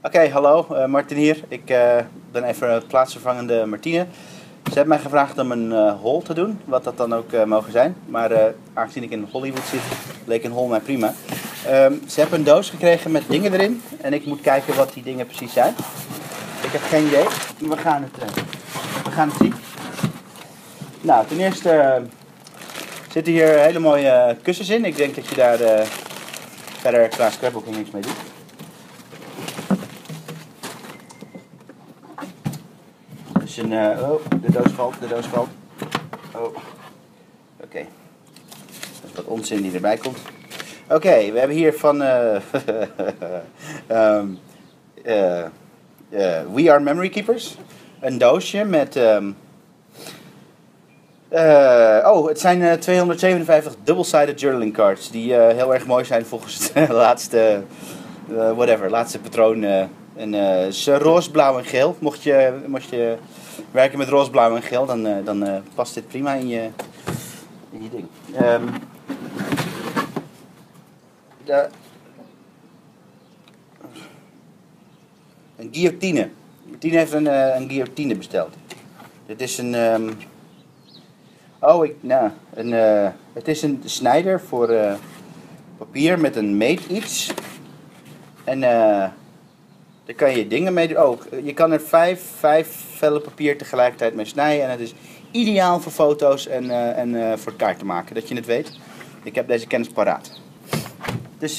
Oké, hallo, Martin hier. Ik ben even plaatsvervangende Martine. Ze hebben mij gevraagd om een haul te doen, wat dat dan ook mogen zijn. Maar aangezien ik in Hollywood zit, leek een haul mij prima. Ze hebben een doos gekregen met dingen erin en ik moet kijken wat die dingen precies zijn. Ik heb geen idee, maar we gaan het zien. Nou, ten eerste zitten hier hele mooie kussens in. Ik denk dat je daar verder qua scrapbooking niks mee doet. Dus de doos valt. Oh. Oké. Dat is wat onzin die erbij komt. Oké, we hebben hier van We Are Memory Keepers. Een doosje met het zijn 257 double-sided journaling cards die heel erg mooi zijn volgens het laatste patroon. Roze, blauw en geel. Mocht je werken met roze, blauw en geel, dan past dit prima in je ding. Een guillotine. Martine heeft een guillotine besteld. Dit is het is een snijder voor papier met een meet iets. En daar kan je dingen mee doen. Oh, je kan er vijf vellen papier tegelijkertijd mee snijden. En het is ideaal voor foto's en voor kaarten maken, dat je het weet. Ik heb deze kennis paraat. Dus,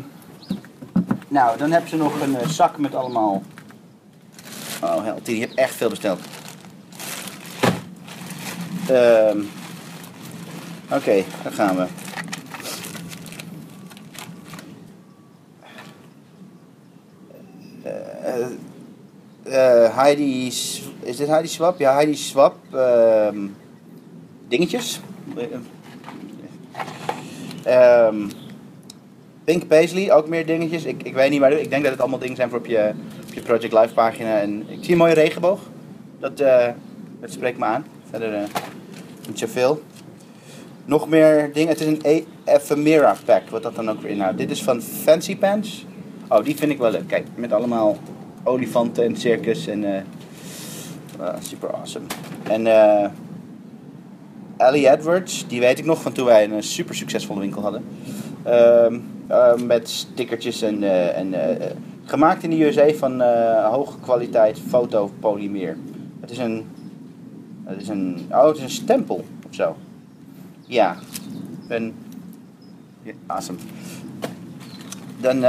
dan hebben ze nog een zak met allemaal... Oh, held, die heeft echt veel besteld. Oké, daar gaan we. Heidi... Is dit Heidi Swap? Ja, Heidi Swap. Dingetjes. Pink Paisley, ook meer dingetjes. Ik weet niet, maar ik denk dat het allemaal dingen zijn voor op je Project Live pagina. En ik zie een mooie regenboog. Dat spreekt me aan. Verder niet zoveel. Nog meer dingen. Het is een ephemera pack, wat dat dan ook weer inhoudt. Dit is van Fancy Pants. Oh, die vind ik wel leuk. Kijk, met allemaal olifanten en circus en super awesome. En Ellie Edwards, die weet ik nog van toen wij een super succesvolle winkel hadden. Met stickertjes en gemaakt in de USA van hoge kwaliteit fotopolymeer. Het is een stempel of zo. Ja, awesome. Dan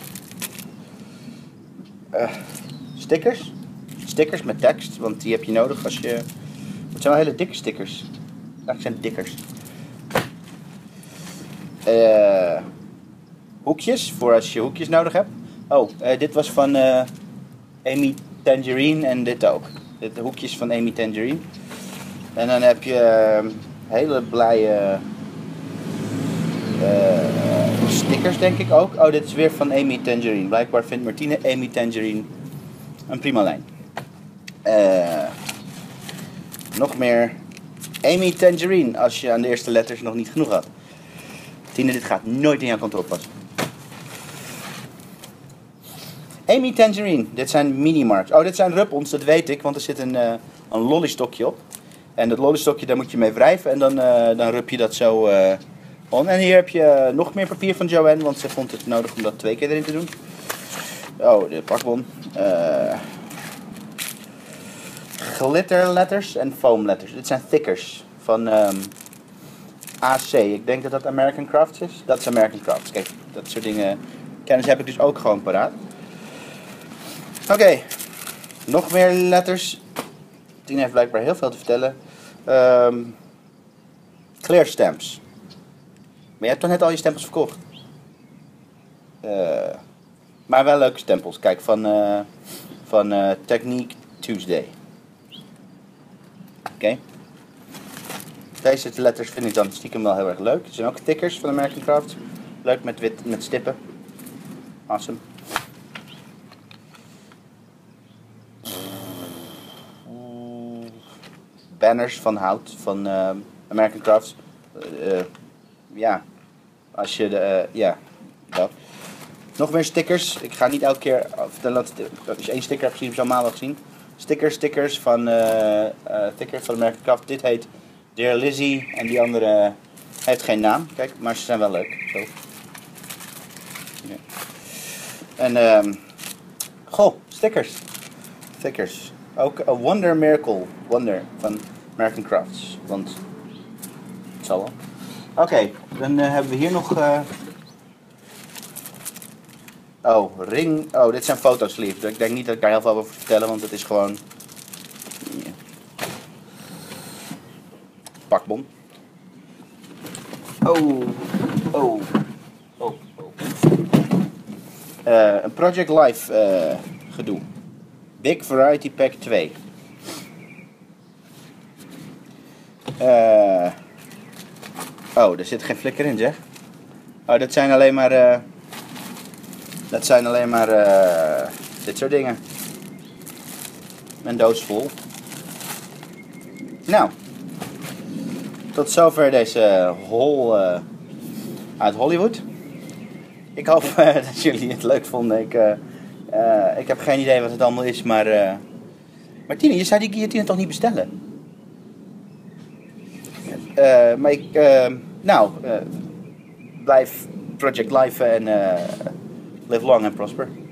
stickers. Stickers met tekst, want die heb je nodig als je... Het zijn wel hele dikke stickers. Dat zijn dikkers. Hoekjes, voor als je hoekjes nodig hebt. Oh, dit was van Amy Tangerine en dit ook. De hoekjes van Amy Tangerine. En dan heb je hele blije stickers, denk ik ook. Oh, dit is weer van Amy Tangerine. Blijkbaar vindt Martine Amy Tangerine een prima lijn. Nog meer Amy Tangerine, als je aan de eerste letters nog niet genoeg had. Tine, dit gaat nooit in jouw kantoor passen. Amy Tangerine, dit zijn mini-marks. Oh, dit zijn rub-ons, dat weet ik, want er zit een lollystokje op. En dat lollystokje, daar moet je mee wrijven en dan rub je dat zo on. En hier heb je nog meer papier van Joanne, want ze vond het nodig om dat 2 keer erin te doen. Oh, de pakbon. Glitterletters en foamletters. Dit zijn thickers van AC. Ik denk dat dat American Crafts is. Dat is American Crafts. Kijk, dat soort dingen. Kennis heb ik dus ook gewoon paraat. Oké. Nog meer letters. Tien heeft blijkbaar heel veel te vertellen. Clear stamps. Maar je hebt toch net al je stempels verkocht? Maar wel leuke stempels. Kijk, van Technique Tuesday. Oké. Deze letters vind ik dan stiekem wel heel erg leuk. Er zijn ook stickers van American Crafts. Leuk met wit, met stippen. Awesome. Banners van hout van American Crafts. Ja, als je dat. Nog meer stickers. Ik ga niet elke keer vertellen dat als je 1 sticker hebt gezien, heb je allemaal wel gezien. Stickers van stickers van American Craft. Dit heet Dear Lizzie en die andere heeft geen naam. Kijk, maar ze zijn wel leuk. Zo. Ja. En goh, stickers. Ook A Wonder Miracle Wonder van American Crafts. Want het zal wel. Oké, dan hebben we hier nog ring. Oh, dit zijn fotosleeves. Ik denk niet dat ik daar heel veel over moet vertellen, want het is gewoon pakbon. Een Project Life gedoe. Big Variety Pack 2. Er zit geen flikker in, zeg. Oh, dat zijn alleen maar dit soort dingen. Een doos vol. Nou, tot zover deze haul uit Hollywood. Ik hoop dat jullie het leuk vonden. Ik heb geen idee wat het allemaal is, maar Martine, je zou die guillotine toch niet bestellen? Blijf Project Life en live long and prosper.